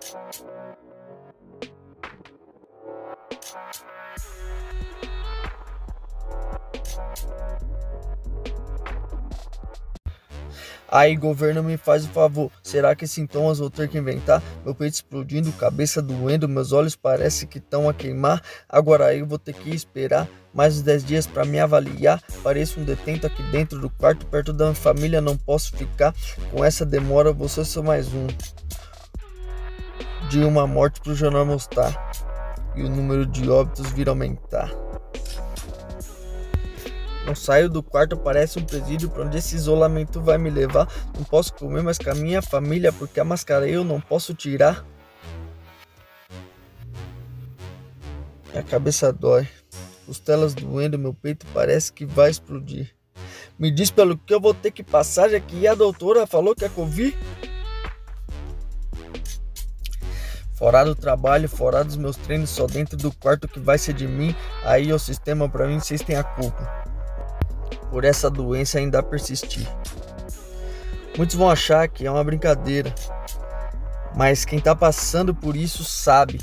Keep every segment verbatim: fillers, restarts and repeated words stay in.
Aí, governo, me faz o favor, será que sintomas vou ter que inventar? Meu peito explodindo, cabeça doendo, meus olhos parece que estão a queimar. Agora eu vou ter que esperar mais uns dez dias pra me avaliar. Pareço um detento aqui dentro do quarto, perto da minha família, não posso ficar. Com essa demora, você só mais um de uma morte pro jornal mostrar, e o número de óbitos vir aumentar. Não saio do quarto, parece um presídio, pra onde esse isolamento vai me levar. Não posso comer mais com a minha família, porque a máscara eu não posso tirar. Minha cabeça dói, costelas doendo, meu peito parece que vai explodir. Me diz pelo que eu vou ter que passar, já que a doutora falou que é Covid? Fora do trabalho, fora dos meus treinos, só dentro do quarto que vai ser de mim. Aí o sistema, pra mim, vocês têm a culpa por essa doença ainda persistir. Muitos vão achar que é uma brincadeira, mas quem tá passando por isso sabe.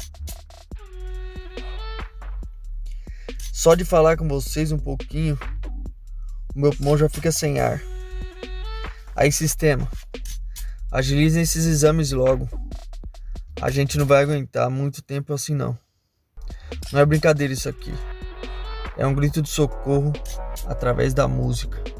Só de falar com vocês um pouquinho, o meu pulmão já fica sem ar. Aí, sistema, agilizem esses exames logo. A gente não vai aguentar muito tempo assim não. Não é brincadeira isso aqui. É um grito de socorro através da música.